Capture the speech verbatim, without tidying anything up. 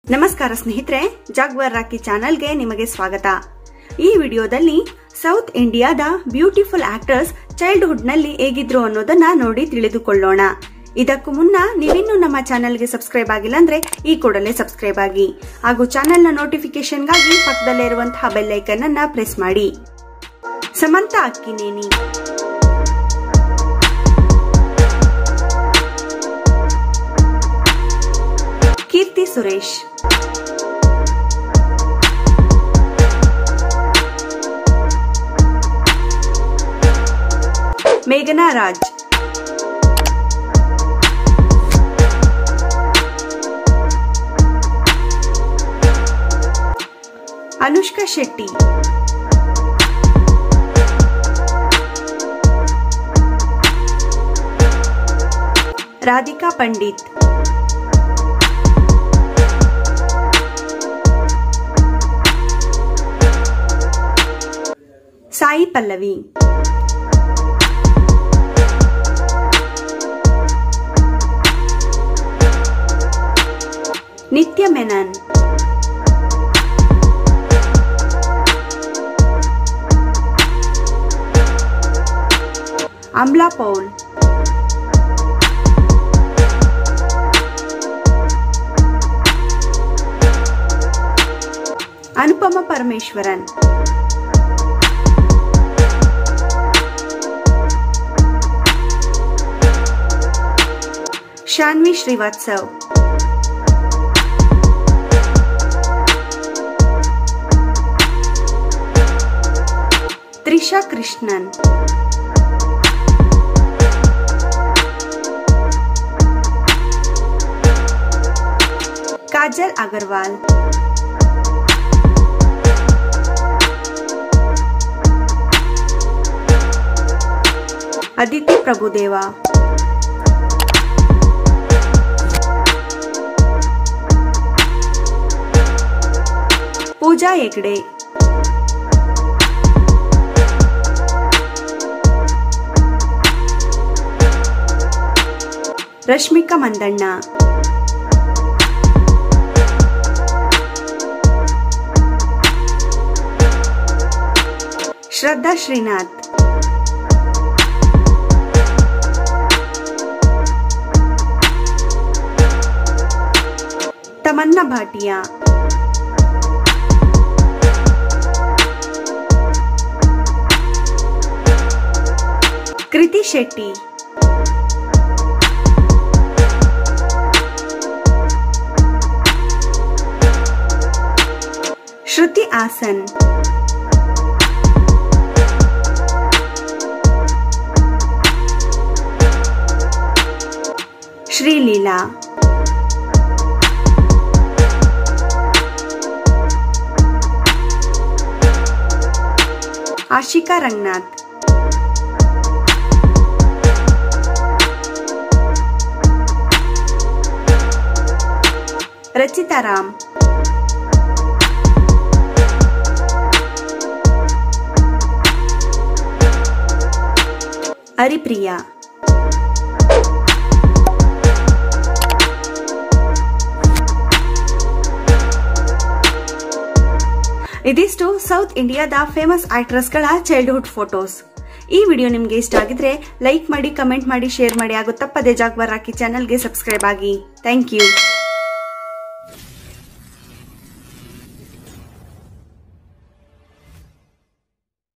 ನಮಸ್ಕಾರ ಸ್ನೇಹಿತರೆ, ಜಾಗ್ವಾರ್ ರಾಕಿ ಚಾನೆಲ್ಗೆ ನಿಮಗೆ ಸ್ವಾಗತ. ಈ ವಿಡಿಯೋದಲ್ಲಿ ಸೌತ್ ಇಂಡಿಯಾದ ಬ್ಯೂಟಿಫುಲ್ ಆಕ್ಟರ್ಸ್ ಚೈಲ್ಡ್ಹುಡ್ ನಲ್ಲಿ ಹೇಗಿದ್ರು ಅನ್ನೋದನ್ನ ನೋಡಿ ತಿಳಿದುಕೊಳ್ಳೋಣ. ಇದಕ್ಕೂ ಮುನ್ನ ನೀವಿನ್ನೂ ನಮ್ಮ ಚಾನೆಲ್ಗೆ ಸಬ್ಸ್ಕ್ರೈಬ್ ಆಗಿಲ್ಲ ಅಂದ್ರೆ ಈ ಕೂಡಲೇ ಸಬ್ಸ್ಕ್ರೈಬ್ ಆಗಿ ಹಾಗೂ ಚಾನೆಲ್ನ ನೋಟಿಫಿಕೇಶನ್ಗಾಗಿ ಪಕ್ಕದಲ್ಲೇ ಇರುವಂತಹ ಬೆಲ್ ಐಕನ್ ಅನ್ನ ಪ್ರೆಸ್ ಮಾಡಿ. ಸಮಂತಾ ಅಕ್ಕಿನೇನಿ, ಕೀರ್ತಿ ಸುರೇಶ್, ಮೇಘನಾ ರಾಜ್, ಅನುಷ್ಕಾ ಶೆಟ್ಟಿ, ರಾಧಿಕಾ ಪಂಡಿತ್, ಸಾಯಿ ಪಲ್ಲವಿ, ನಿತ್ಯ ಮೆನನ್, ಅಮ್ಲಾ ಪೌಲ್, ಅನುಪಮ ಪರಮೇಶ್ವರನ್, ಶಾನ್ವಿ ಶ್ರೀವಾತ್ಸವ್, ತ್ರಿಷಾ ಕೃಷ್ಣನ್, ಕಾಜಲ್ ಅಗರ್ವಾಲ್, ಅದಿತಿ ಪ್ರಭುದೇವ, ಪೂಜಾ ಹೆಗ್ಡೆ, ರಶ್ಮಿಕಾ ಮಂದಣ್ಣ, ಶ್ರದ್ಧಾ ಶ್ರೀನಾಥ್, ತಮನ್ನಾ ಭಾಟಿಯಾ, ಕೃತಿ ಶೆಟ್ಟಿ, ಶ್ರುತಿ ಆಸನ್, ಶ್ರೀಲೀಲಾ, ಆಶಿಕಾ ರಂಗನಾಥ್, ರಚಿತಾ ರಾಮ್, ಹರಿಪ್ರಿಯಾ. ಇದಿಷ್ಟು ಸೌತ್ ಇಂಡಿಯಾದ ಫೇಮಸ್ ಆಕ್ಟ್ರೆಸ್ ಗಳ ಚೈಲ್ಡ್ಹುಡ್ ಫೋಟೋಸ್. ಈ ವಿಡಿಯೋ ನಿಮ್ಗೆ ಇಷ್ಟ ಆಗಿದ್ರೆ ಲೈಕ್ ಮಾಡಿ, ಕಮೆಂಟ್ ಮಾಡಿ, ಶೇರ್ ಮಾಡಿ ಹಾಗೂ ತಪ್ಪದೆ ಜಾಗ್ವಾರ್ ರಾಕಿ ಚಾನೆಲ್ಗೆ ಸಬ್ಸ್ಕ್ರೈಬ್ ಆಗಿ. Thank you.